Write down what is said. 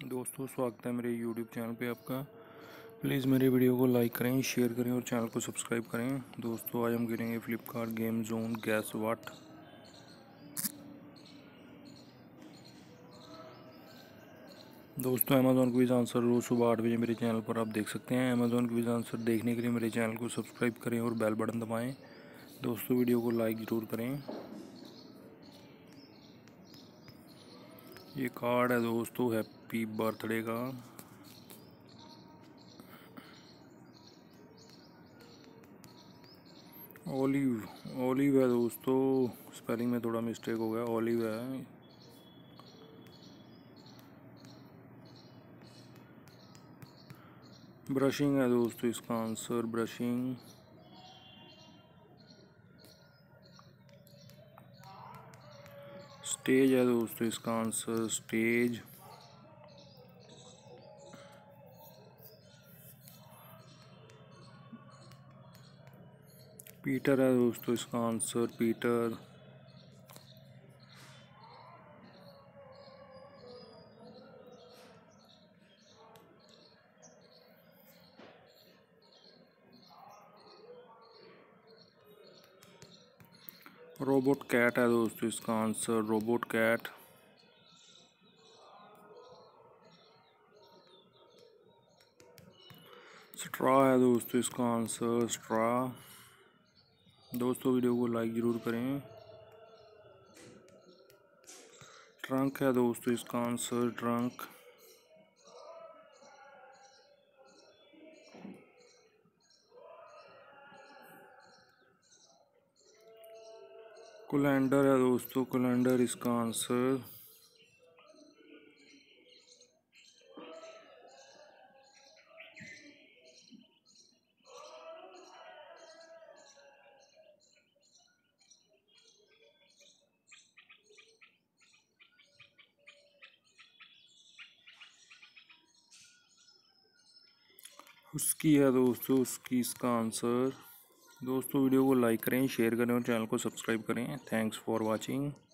दोस्तों स्वागत है मेरे YouTube चैनल पे आपका। प्लीज़ मेरे वीडियो को लाइक करें, शेयर करें और चैनल को सब्सक्राइब करें। दोस्तों आज हम खेलेंगे Flipkart game zone guess what. दोस्तों अमेज़ॉन क्विज आंसर रोज़ सुबह 8 बजे मेरे चैनल पर आप देख सकते हैं। अमेज़ॉन क्विज आंसर देखने के लिए मेरे चैनल को सब्सक्राइब करें और बेल बटन दबाएँ। दोस्तों वीडियो को लाइक ज़रूर करें। ये कार्ड है दोस्तों हैप्पी बर्थडे का। ओलिव है दोस्तों, स्पेलिंग में थोड़ा मिस्टेक हो गया, ओलिव है। ब्रशिंग है दोस्तों इसका आंसर, ब्रशिंग। स्टेज है दोस्तों इसका आंसर, स्टेज। पीटर है दोस्तों इसका आंसर, पीटर। रोबोट कैट है दोस्तों इसका आंसर, रोबोट कैट। स्ट्रॉ है दोस्तों इसका आंसर, स्ट्रॉ। दोस्तों वीडियो को लाइक ज़रूर करें। ट्रंक है दोस्तों इसका आंसर, ट्रंक। कैलेंडर है दोस्तों, कैलेंडर इसका आंसर। उसकी है दोस्तों, उसकी इसका आंसर। दोस्तों वीडियो को लाइक करें, शेयर करें और चैनल को सब्सक्राइब करें। Thanks for watching.